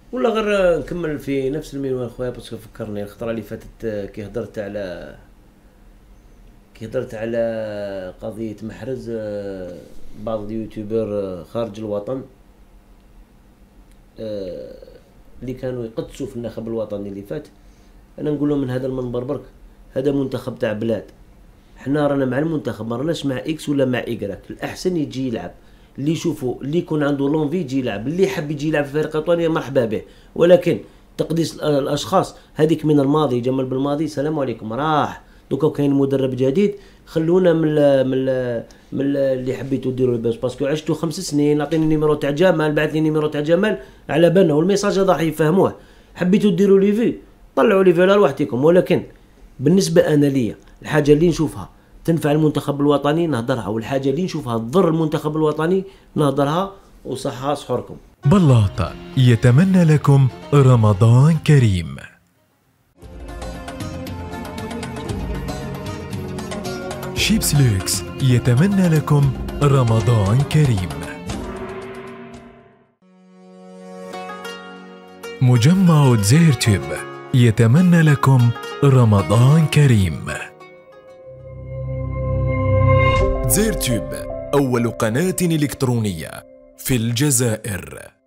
ولا غير نكمل في نفس المنوال خويا، باسكو فكرني الخطره اللي فاتت كي هضرت على قضيه محرز بعض اليوتيوبر خارج الوطن اللي كانوا يقدسوا في النخب الوطني اللي فات. انا نقول لهم من هذا المنبر برك، هذا منتخب تاع بلاد، حنا رانا مع المنتخب، ما راناش مع اكس ولا مع ايكراك. الاحسن يجي يلعب، اللي يشوفوا اللي يكون عنده لونفي يجي يلعب، اللي يحب يجي يلعب في فريق وطني مرحبا به. ولكن تقديس الاشخاص هذيك من الماضي، جمل بالماضي، سلام عليكم راح. دوكا كاين مدرب جديد، خلونا من اللي حبيتوا ديروا الباس، باسكو عشتوا 5 سنين. اعطيني النيميرو تاع جمال، بعث لي النيميرو تاع جمال على بالنا، والميساج هذا راح يفهموه. حبيتوا ديروا ليفي، طلعوا ليفي على روحتكم. ولكن بالنسبه انا ليا الحاجه اللي نشوفها تنفع المنتخب الوطني نهضرها، والحاجه اللي نشوفها تضر المنتخب الوطني نهضرها. وصحة سحوركم. بلاط يتمنى لكم رمضان كريم. شيبس لوكس يتمنى لكم رمضان كريم. مجمع زيرتوب يتمنى لكم رمضان كريم. زيرتوب أول قناة إلكترونية في الجزائر.